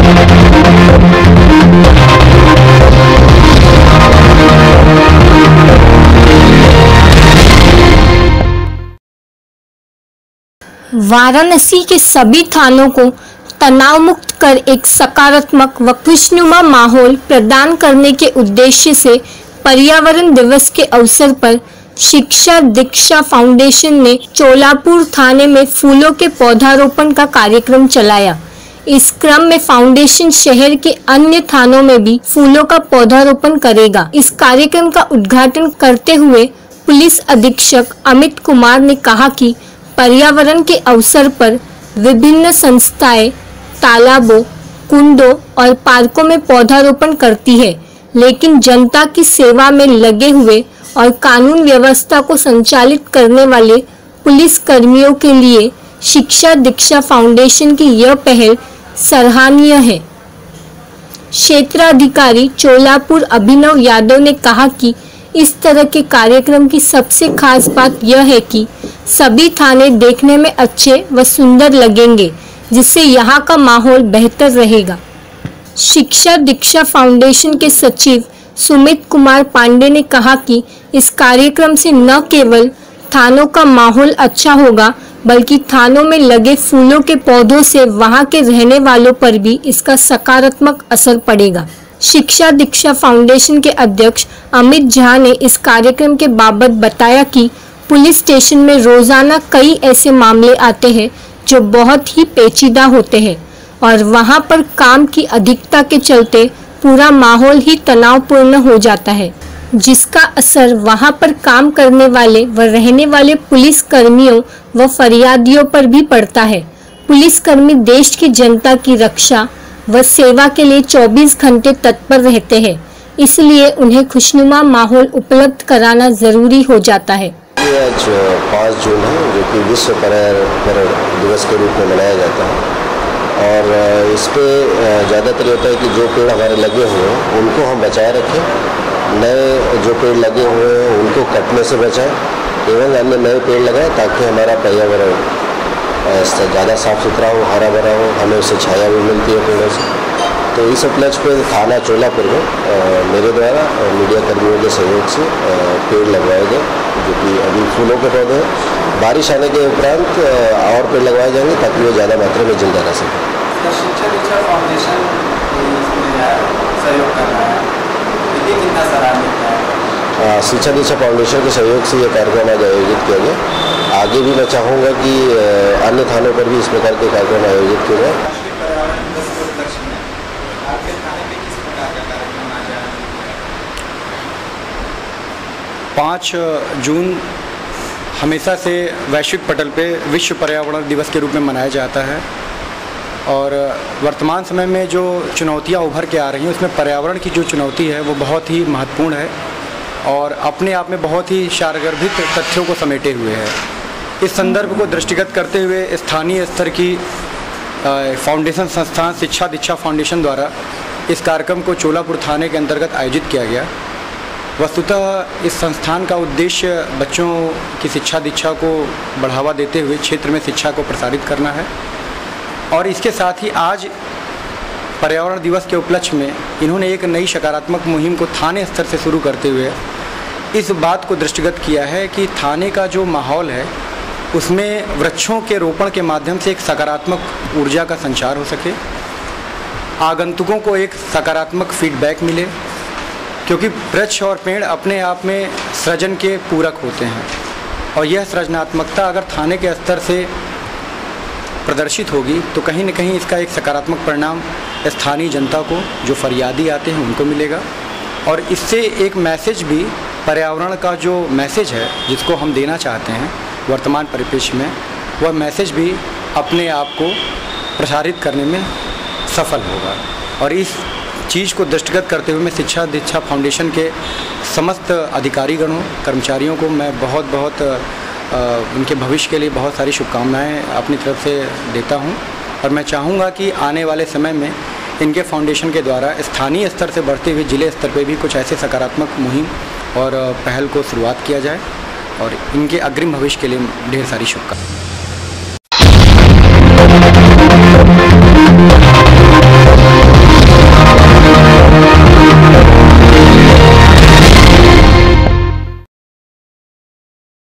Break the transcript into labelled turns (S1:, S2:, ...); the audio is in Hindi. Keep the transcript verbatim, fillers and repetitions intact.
S1: वाराणसी के सभी थानों को तनाव मुक्त कर एक सकारात्मक व खुशनुमा माहौल प्रदान करने के उद्देश्य से पर्यावरण दिवस के अवसर पर शिक्षा दीक्षा फाउंडेशन ने चोलापुर थाने में फूलों के पौधारोपण का कार्यक्रम चलाया। इस क्रम में फाउंडेशन शहर के अन्य थानों में भी फूलों का पौधारोपण करेगा। इस कार्यक्रम का उद्घाटन करते हुए पुलिस अधीक्षक अमित कुमार ने कहा कि पर्यावरण के अवसर पर विभिन्न संस्थाएं तालाबों, कुंडों और पार्कों में पौधारोपण करती है, लेकिन जनता की सेवा में लगे हुए और कानून व्यवस्था को संचालित करने वाले पुलिस कर्मियों के लिए शिक्षा दीक्षा फाउंडेशन की यह पहल सराहनीय है। क्षेत्राधिकारी चोलापुर अभिनव यादव ने कहा कि इस तरह के कार्यक्रम की सबसे खास बात यह है कि सभी थाने देखने में अच्छे व सुंदर लगेंगे, जिससे यहाँ का माहौल बेहतर रहेगा। शिक्षा दीक्षा फाउंडेशन के सचिव सुमित कुमार पांडे ने कहा कि इस कार्यक्रम से न केवल थानों का माहौल अच्छा होगा, बल्कि थानों में लगे फूलों के पौधों से वहां के रहने वालों पर भी इसका सकारात्मक असर पड़ेगा। शिक्षा दीक्षा फाउंडेशन के अध्यक्ष अमित झा ने इस कार्यक्रम के बाबत बताया कि पुलिस स्टेशन में रोजाना कई ऐसे मामले आते हैं जो बहुत ही पेचीदा होते हैं और वहां पर काम की अधिकता के चलते पूरा माहौल ही तनावपूर्ण हो जाता है, जिसका असर वहां पर काम करने वाले व रहने वाले पुलिस कर्मियों व फरियादियों पर भी पड़ता है। पुलिस कर्मी देश की जनता की रक्षा व सेवा के लिए चौबीस घंटे तत्पर रहते हैं, इसलिए उन्हें खुशनुमा माहौल उपलब्ध कराना जरूरी हो जाता है।
S2: आज पाँच जून है, जो कि विश्व पर्यावरण दिवस के रूप में मनाया जाता है और इस पे ज़्यादातर होता है कि जो पेड़ हमारे लगे हुए हैं उनको हम बचाए रखें, नए जो पेड़ लगे हुए हैं उनको कटने से बचाएं एवं अन्य नए पेड़ लगाएं ताकि हमारा पर्यावरण ज़्यादा साफ सुथरा हो, हरा भरा हो, हमें उससे छाया भी मिलती है पेड़ों से। तो इस उपलक्ष्य पे थाना चोलापुर में मेरे द्वारा मीडिया कर्मियों के सहयोग से पेड़ लगवाए गए, जो कि अभी फूलों के पौधे हैं। बारिश आने के उपरांत और पेड़ लगवाए जाएंगे ताकि वो ज़्यादा मात्रा में जिंदा रह सकें।
S3: शिक्षा दीक्षा फाउंडेशन सहयोग कर रहा है, ये कितना सराहनीय है।
S2: शिक्षा दीक्षा फाउंडेशन के सहयोग से ये कार्यक्रम आज आयोजित किया गया। आगे भी मैं चाहूँगा कि अन्य थानों पर भी इस प्रकार के कार्यक्रम आयोजित किए जाए।
S4: पाँच जून हमेशा से वैश्विक पटल पे विश्व पर्यावरण दिवस के रूप में मनाया जाता है और वर्तमान समय में जो चुनौतियां उभर के आ रही हैं उसमें पर्यावरण की जो चुनौती है वो बहुत ही महत्वपूर्ण है और अपने आप में बहुत ही सारगर्भित तथ्यों को समेटे हुए है। इस संदर्भ को दृष्टिगत करते हुए स्थानीय स्तर की फाउंडेशन संस्थान शिक्षा दीक्षा फाउंडेशन द्वारा इस कार्यक्रम को चोलापुर थाने के अंतर्गत आयोजित किया गया। वस्तुतः इस संस्थान का उद्देश्य बच्चों की शिक्षा दीक्षा को बढ़ावा देते हुए क्षेत्र में शिक्षा को प्रसारित करना है और इसके साथ ही आज पर्यावरण दिवस के उपलक्ष्य में इन्होंने एक नई सकारात्मक मुहिम को थाने स्तर से शुरू करते हुए इस बात को दृष्टिगत किया है कि थाने का जो माहौल है उसमें वृक्षों के रोपण के माध्यम से एक सकारात्मक ऊर्जा का संचार हो सके, आगंतुकों को एक सकारात्मक फीडबैक मिले, क्योंकि वृक्ष और पेड़ अपने आप में सृजन के पूरक होते हैं और यह सृजनात्मकता अगर थाने के स्तर से प्रदर्शित होगी तो कहीं न कहीं इसका एक सकारात्मक परिणाम स्थानीय जनता को, जो फरियादी आते हैं, उनको मिलेगा और इससे एक मैसेज भी, पर्यावरण का जो मैसेज है जिसको हम देना चाहते हैं वर्तमान परिप्रेक्ष्य में, वह मैसेज भी अपने आप को प्रसारित करने में सफल होगा। और इस चीज़ को दृष्टिगत करते हुए मैं शिक्षा दीक्षा फाउंडेशन के समस्त अधिकारीगणों कर्मचारियों को मैं बहुत बहुत आ, उनके भविष्य के लिए बहुत सारी शुभकामनाएं अपनी तरफ से देता हूं और मैं चाहूँगा कि आने वाले समय में इनके फाउंडेशन के द्वारा स्थानीय स्तर से बढ़ते हुए जिले स्तर पर भी कुछ ऐसे सकारात्मक मुहिम और पहल को शुरुआत किया जाए और इनके अग्रिम भविष्य के लिए ढेर सारी शुभकामनाएं।